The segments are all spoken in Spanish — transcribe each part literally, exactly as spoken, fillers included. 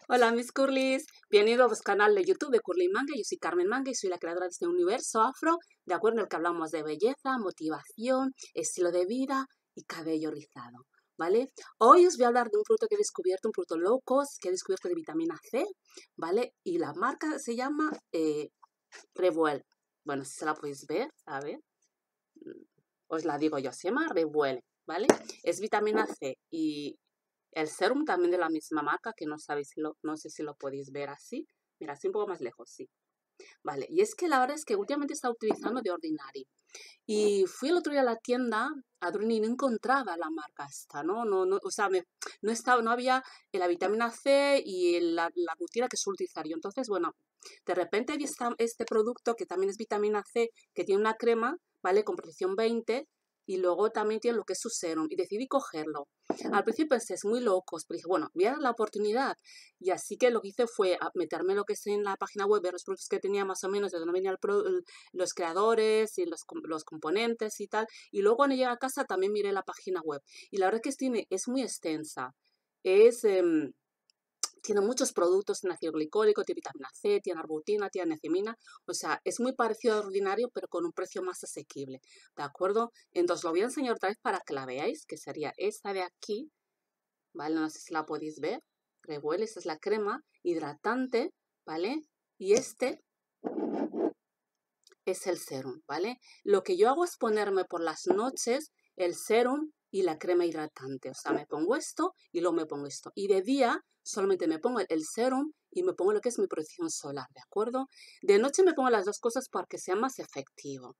Hola mis curlis, bienvenidos al canal de YouTube de Curly Manga. Yo soy Carmen Manga y soy la creadora de este universo afro, de acuerdo en el que hablamos de belleza, motivación, estilo de vida y cabello rizado, ¿vale? Hoy os voy a hablar de un fruto que he descubierto, un fruto low cost que he descubierto de vitamina C, ¿vale? Y la marca se llama eh, Revuel. Bueno, si se la podéis ver, a ver, os la digo yo, se llama Revuel, ¿vale? Es vitamina C y el serum también de la misma marca, que no sabéis si lo, no sé si lo podéis ver así. Mira, así un poco más lejos, sí. Vale, y es que la verdad es que últimamente estaba utilizando de Ordinary. Y fui el otro día a la tienda a Druni y no encontraba la marca esta, ¿no? No, no, o sea, me, no, estaba, no había la vitamina C y la, la rutina que suelo utilizar yo. Entonces, bueno, de repente vi esta, este producto que también es vitamina C, que tiene una crema, ¿vale? Con protección veinte y luego también tiene lo que es su serum y decidí cogerlo. Al principio pensé, es muy locos, pero dije, bueno, voy a dar la oportunidad. Y así que lo que hice fue meterme lo que es en la página web, ver los productos que tenía más o menos, de dónde venían los creadores y los, los componentes y tal. Y luego cuando llegué a casa también miré la página web. Y la verdad que tiene, es muy extensa. Es... Eh, tiene muchos productos, tiene ácido glicólico, tiene vitamina C, tiene arbutina, tiene niacimina. O sea, es muy parecido al ordinario, pero con un precio más asequible. ¿De acuerdo? Entonces lo voy a enseñar otra vez para que la veáis, que sería esta de aquí. ¿Vale? No sé si la podéis ver. Revuelve, esta es la crema hidratante, ¿vale? Y este es el serum, ¿vale? Lo que yo hago es ponerme por las noches el serum y la crema hidratante. O sea, me pongo esto y luego me pongo esto. Y de día solamente me pongo el serum y me pongo lo que es mi protección solar, ¿de acuerdo? De noche me pongo las dos cosas para que sea más efectivo.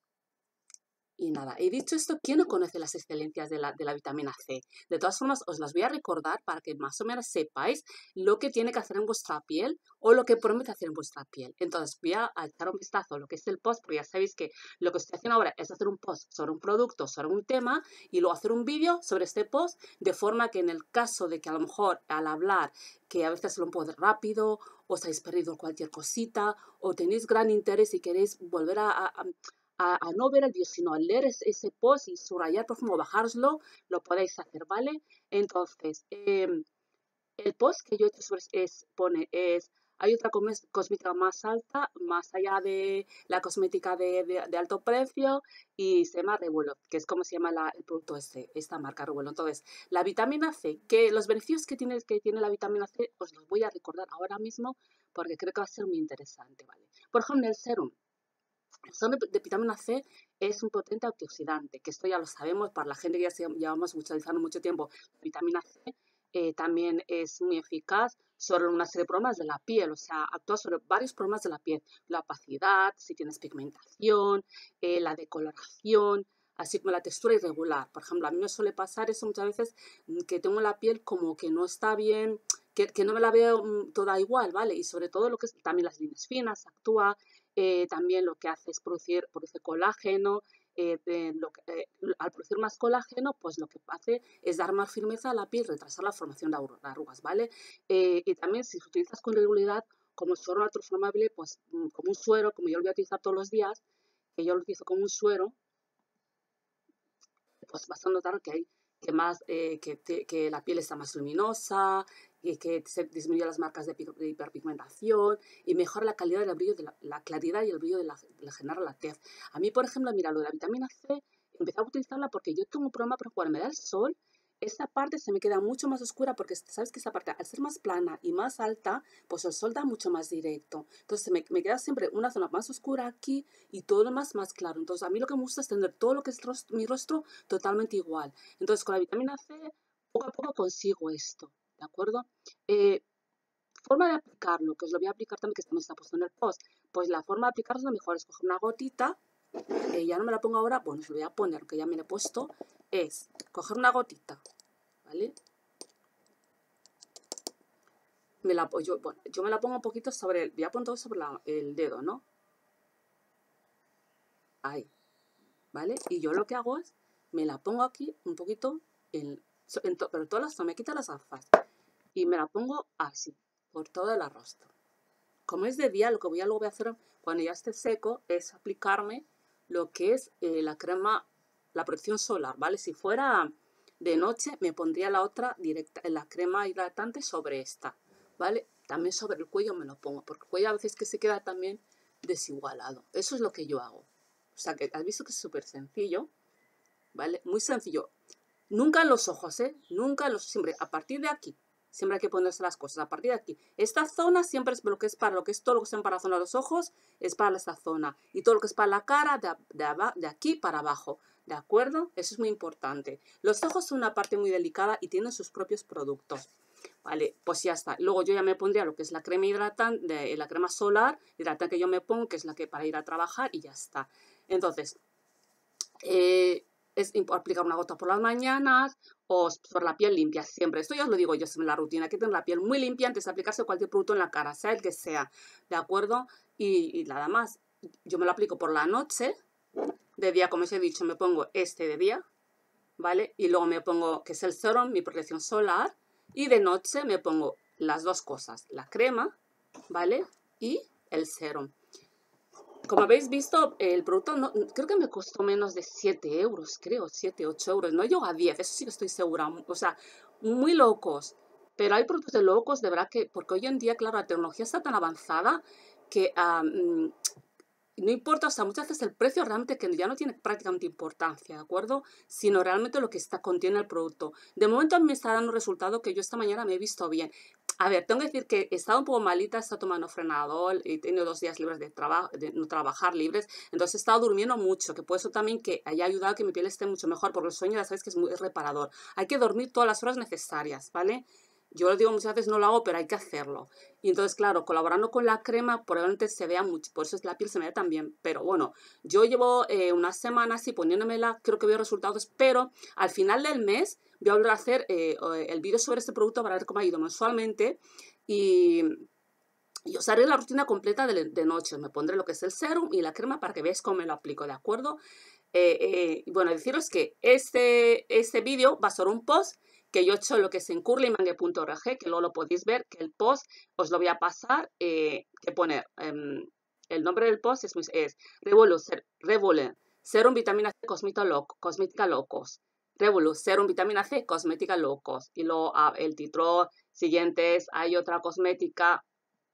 Y nada, he dicho esto, ¿quién no conoce las excelencias de la, de la vitamina C? De todas formas, os las voy a recordar para que más o menos sepáis lo que tiene que hacer en vuestra piel o lo que promete hacer en vuestra piel. Entonces, voy a echar un vistazo a lo que es el post, porque ya sabéis que lo que estoy haciendo ahora es hacer un post sobre un producto, sobre un tema, y luego hacer un vídeo sobre este post, de forma que en el caso de que a lo mejor al hablar, que a veces lo un poco rápido, os habéis perdido cualquier cosita, o tenéis gran interés y queréis volver a... a, a A, a, no ver el vídeo, sino a leer ese, ese post y subrayar, por favor, bajárselo, lo podéis hacer, ¿vale? Entonces, eh, el post que yo he hecho sobre es, pone, es, hay otra cosmética más alta, más allá de la cosmética de, de, de alto precio, y se llama Revuelo, que es como se llama la, el producto este, esta marca Revuelo. Entonces, la vitamina C, que los beneficios que tiene, que tiene la vitamina C, os los voy a recordar ahora mismo, porque creo que va a ser muy interesante, ¿vale? Por ejemplo, el serum. El serum de, de vitamina C es un potente antioxidante, que esto ya lo sabemos para la gente que ya se, llevamos utilizando mucho tiempo. La vitamina C eh, también es muy eficaz sobre una serie de problemas de la piel, o sea, actúa sobre varios problemas de la piel, la opacidad, si tienes pigmentación, eh, la decoloración, así como la textura irregular. Por ejemplo, a mí me suele pasar eso muchas veces, que tengo la piel como que no está bien, que, que no me la veo mm, toda igual, ¿vale? Y sobre todo lo que es también las líneas finas, actúa. Eh, también lo que hace es producir, produce colágeno. Eh, eh, lo que, eh, al producir más colágeno, pues lo que hace es dar más firmeza a la piel, retrasar la formación de arrugas, ¿vale? Eh, y también si utilizas con regularidad como suero transformable, pues como un suero, como yo lo voy a utilizar todos los días, que yo lo utilizo como un suero, pues vas a notar que hay que más eh, que, te, que la piel está más luminosa y que se disminuye las marcas de, de hiperpigmentación y mejora la calidad del brillo de la, la claridad y el brillo de la, de la generar la tez. A mí, por ejemplo, mira, lo de la vitamina C, empecé a utilizarla porque yo tengo un problema, pero cuando me da el sol, esta parte se me queda mucho más oscura porque sabes que esta parte, al ser más plana y más alta, pues el sol da mucho más directo. Entonces me, me queda siempre una zona más oscura aquí y todo lo más más claro. Entonces a mí lo que me gusta es tener todo lo que es rostro, mi rostro totalmente igual. Entonces con la vitamina C poco a poco consigo esto, ¿de acuerdo? Eh, forma de aplicarlo, que os lo voy a aplicar también, que también está puesto en el post. Pues la forma de aplicarlo es lo mejor, es coger una gotita, eh, ya no me la pongo ahora, bueno, os lo voy a poner, que ya me la he puesto, es coger una gotita, ¿vale? Me la, yo, bueno, yo me la pongo un poquito sobre, el, voy a poner todo sobre la, el dedo, ¿no? Ahí, ¿vale? Y yo lo que hago es, me la pongo aquí un poquito, en, en to, pero todas las, me quito las gafas, y me la pongo así, por todo el rostro. Como es de día, lo que voy a, luego voy a hacer cuando ya esté seco es aplicarme lo que es eh, la crema, la protección solar, ¿vale? Si fuera de noche, me pondría la otra directa, la crema hidratante sobre esta, ¿vale? También sobre el cuello me lo pongo, porque el cuello a veces que se queda también desigualado. Eso es lo que yo hago. O sea, que has visto que es súper sencillo, ¿vale? Muy sencillo. Nunca en los ojos, ¿eh? Nunca en los... Siempre a partir de aquí. Siempre hay que ponerse las cosas a partir de aquí. Esta zona siempre es lo que es para lo que es todo lo que es para la zona de los ojos, es para esta zona. Y todo lo que es para la cara, de, de, de aquí para abajo. ¿De acuerdo? Eso es muy importante. Los ojos son una parte muy delicada y tienen sus propios productos. Vale, pues ya está. Luego yo ya me pondría lo que es la crema hidratante, la crema solar, hidratante que yo me pongo, que es la que para ir a trabajar y ya está. Entonces, eh, es aplicar una gota por las mañanas o por la piel limpia siempre. Esto ya os lo digo yo en la rutina, que tener la piel muy limpia antes de aplicarse cualquier producto en la cara, sea el que sea, ¿de acuerdo? Y, y nada más. Yo me lo aplico por la noche, de día, como os he dicho, me pongo este de día, ¿vale? Y luego me pongo, que es el serum, mi protección solar, y de noche me pongo las dos cosas, la crema, ¿vale? Y el serum. Como habéis visto, el producto no, creo que me costó menos de siete euros, creo, siete, ocho euros. No llegó a diez, eso sí que estoy segura. O sea, muy locos. Pero hay productos de locos, de verdad que, porque hoy en día, claro, la tecnología está tan avanzada que um, no importa, o sea, muchas veces el precio realmente que ya no tiene prácticamente importancia, ¿de acuerdo? Sino realmente lo que está, contiene el producto. De momento a mí me está dando un resultado que yo esta mañana me he visto bien. A ver, tengo que decir que he estado un poco malita, he estado tomando frenador y he tenido dos días libres de, trabajo, de no trabajar libres, entonces he estado durmiendo mucho, que por eso también que haya ayudado a que mi piel esté mucho mejor, porque el sueño ya sabes que es muy reparador. Hay que dormir todas las horas necesarias, ¿vale? Yo lo digo muchas veces, no lo hago, pero hay que hacerlo. Y entonces, claro, colaborando con la crema, probablemente se vea mucho, por eso la piel se me ve tan bien. Pero bueno, yo llevo eh, unas semanas y poniéndomela, creo que veo resultados, pero al final del mes voy a volver a hacer eh, el vídeo sobre este producto para ver cómo ha ido mensualmente. Y, y os haré la rutina completa de, de noche. Me pondré lo que es el serum y la crema para que veáis cómo me lo aplico, ¿de acuerdo? Eh, eh, bueno, deciros que este, este vídeo va a ser un post que yo he hecho lo que es en curlymangue punto org, que luego lo podéis ver, que el post os lo voy a pasar, eh, que poner, eh, el nombre del post es, es Revolu, Revolu, Serum Vitamina C Cosmética, Loco, Cosmética Locos, Revolu, Serum Vitamina C Cosmética Locos, y luego ah, el título siguiente es, hay otra cosmética,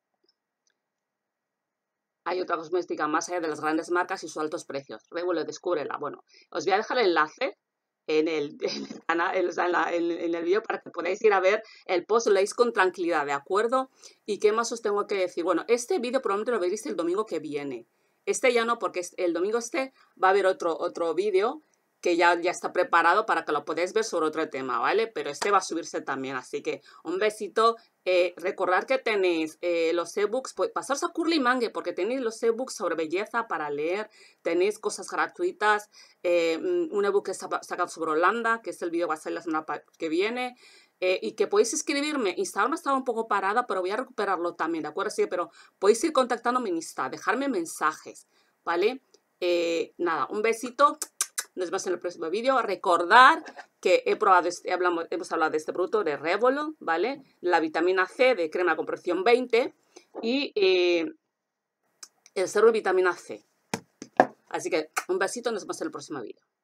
hay otra cosmética más allá de las grandes marcas y sus altos precios. Revolu, descúbrela. Bueno, os voy a dejar el enlace en el, en el canal, en, en, en el vídeo para que podáis ir a ver el post, lo leéis con tranquilidad, ¿de acuerdo? ¿Y qué más os tengo que decir? Bueno, este vídeo probablemente lo veréis el domingo que viene. Este ya no, porque el domingo este va a haber otro, otro vídeo que ya, ya está preparado para que lo podáis ver sobre otro tema, ¿vale? Pero este va a subirse también, así que un besito. Eh, recordad que tenéis eh, los ebooks, pues pasaros a curlymangue porque tenéis los ebooks sobre belleza para leer, tenéis cosas gratuitas, eh, un ebook que está sacado sobre Holanda, que es el vídeo que va a salir la semana que viene, eh, y que podéis escribirme. Instagram estaba un poco parada, pero voy a recuperarlo también, ¿de acuerdo? Sí, pero podéis ir contactándome en Insta, dejarme mensajes, ¿vale? Eh, nada, un besito. Nos vemos en el próximo vídeo. Recordad que he probado este, hablamos, hemos hablado de este producto de Revolu, ¿vale? La vitamina C de crema con protección veinte y eh, el serum de vitamina C. Así que un besito, nos vemos en el próximo vídeo.